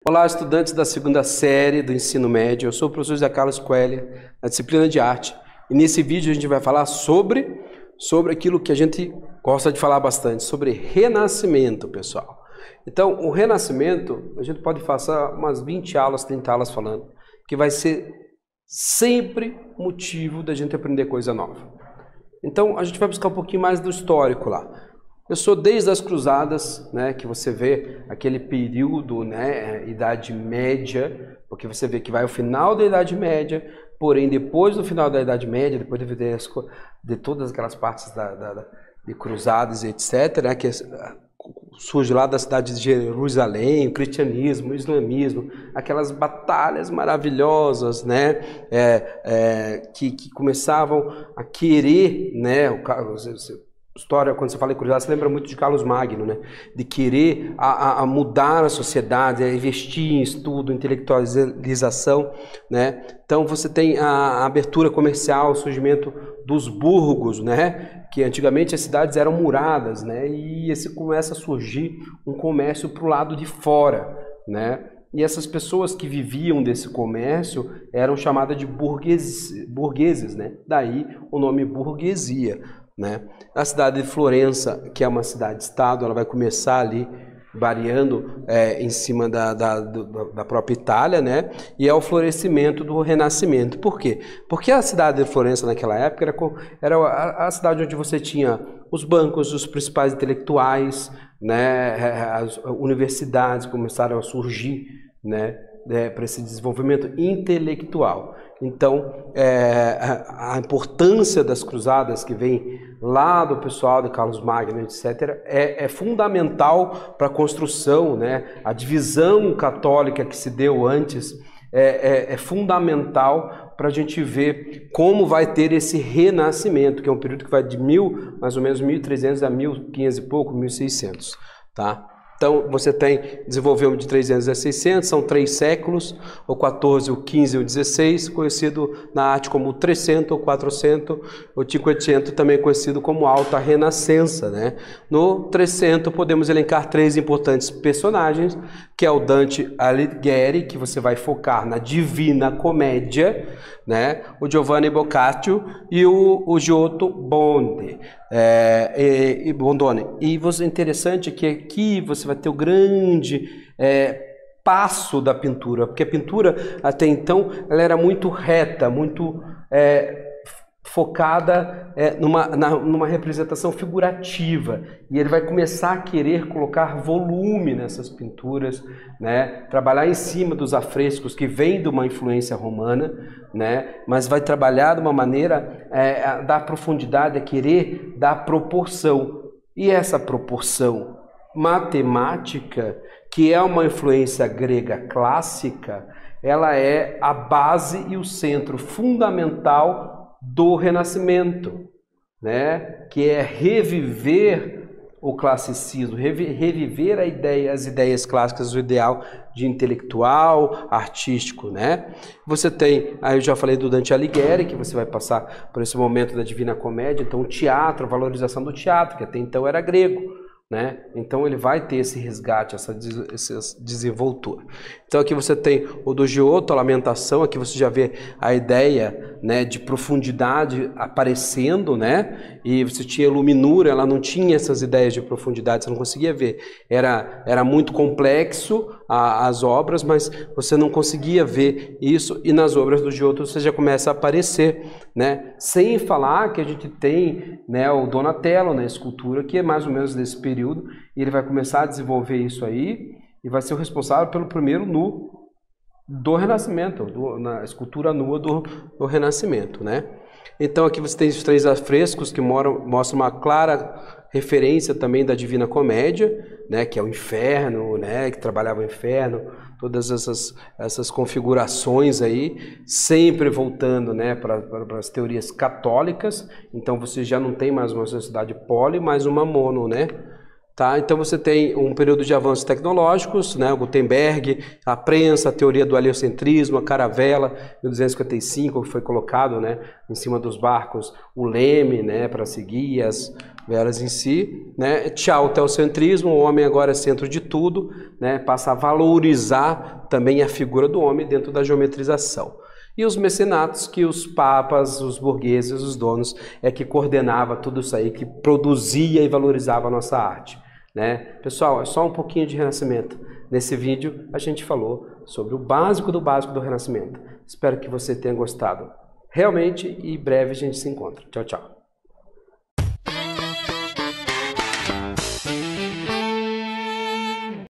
Olá, estudantes da segunda série do ensino médio. Eu sou o professor José Carlos Coelho, na disciplina de arte. E nesse vídeo a gente vai falar sobre aquilo que a gente gosta de falar bastante, sobre renascimento, pessoal. Então, o renascimento, a gente pode passar umas 20 aulas, 30 aulas falando, que vai ser sempre motivo da gente aprender coisa nova. Então, a gente vai buscar um pouquinho mais do histórico lá. Eu sou desde as cruzadas, né, que você vê aquele período, né, Idade Média, porque você vê que vai ao final da Idade Média, porém depois do final da Idade Média, depois de todas aquelas partes de cruzadas e etc., né, que surge lá da cidade de Jerusalém, o cristianismo, o islamismo, aquelas batalhas maravilhosas, né, que começavam a querer, né, história, quando você fala em cruzada, você lembra muito de Carlos Magno, né? De querer a mudar a sociedade, a investir em estudo, intelectualização, né? Então você tem a abertura comercial, o surgimento dos burgos, né? Que antigamente as cidades eram muradas, né? E esse começa a surgir um comércio para o lado de fora, né? E essas pessoas que viviam desse comércio eram chamadas de burgueses, né? Daí o nome burguesia. Né? A cidade de Florença, que é uma cidade-estado, ela vai começar ali variando em cima da própria Itália, né? E é o florescimento do Renascimento. Por quê? Porque a cidade de Florença naquela época era a cidade onde você tinha os bancos, os principais intelectuais, né? As universidades começaram a surgir, né? Para esse desenvolvimento intelectual. Então, a importância das cruzadas que vem lá do pessoal de Carlos Magno, etc., é fundamental para a construção, né? A divisão católica que se deu antes é fundamental para a gente ver como vai ter esse renascimento, que é um período que vai de mais ou menos 1300 a 1500 e pouco, 1600, tá? Então, você desenvolveu de 300 a 600, são 3 séculos, o 14, o 15 e o 16, conhecido na arte como o 300 ou 400, o 500 também conhecido como Alta Renascença, né? No 300 podemos elencar 3 importantes personagens, que é o Dante Alighieri, que você vai focar na Divina Comédia, né? O Giovanni Boccaccio e o Giotto Bondone. E você, interessante que aqui você vai ter o grande passo da pintura, porque a pintura até então ela era muito reta, muito focada numa representação figurativa, e ele vai começar a querer colocar volume nessas pinturas, né? Trabalhar em cima dos afrescos que vêm de uma influência romana, né? Mas vai trabalhar de uma maneira a dar profundidade, a querer dar proporção, e essa proporção matemática, que é uma influência grega clássica, ela é a base e o centro fundamental do Renascimento, né? Que é reviver o classicismo, reviver as ideias clássicas, o ideal de intelectual, artístico, né? Você tem, aí eu já falei do Dante Alighieri, que você vai passar por esse momento da Divina Comédia, então o teatro, a valorização do teatro, que até então era grego, né? Então ele vai ter esse resgate, essa desenvoltura. Então aqui você tem o do Giotto, a Lamentação, aqui você já vê a ideia, né, de profundidade aparecendo, né? E você tinha a Iluminura, ela não tinha essas ideias de profundidade, você não conseguia ver. Era muito complexo as obras, mas você não conseguia ver isso, e nas obras do Giotto você já começa a aparecer, né? Sem falar que a gente tem, né, o Donatello na escultura, que é mais ou menos desse período, e ele vai começar a desenvolver isso aí, e vai ser o responsável pelo primeiro nu do Renascimento, na escultura nua do Renascimento, né? Então aqui você tem os 3 afrescos que mostram uma clara referência também da Divina Comédia, né? Que é o inferno, né? Que trabalhava o inferno, todas essas configurações aí, sempre voltando, né, para as teorias católicas. Então você já não tem mais uma sociedade poli, mas uma mono, né? Tá? Então você tem um período de avanços tecnológicos, né? O Gutenberg, a prensa, a teoria do heliocentrismo, a caravela, 1255, que foi colocado, né, em cima dos barcos, o leme, né, para seguir velas em si, né? Tchau, teocentrismo, o homem agora é centro de tudo, né? Passa a valorizar também a figura do homem dentro da geometrização. E os mecenatos, que os papas, os burgueses, os donos, é que coordenava tudo isso aí, que produzia e valorizava a nossa arte, né? Pessoal, é só um pouquinho de Renascimento. Nesse vídeo a gente falou sobre o básico do Renascimento. Espero que você tenha gostado. Realmente, e breve a gente se encontra. Tchau, tchau.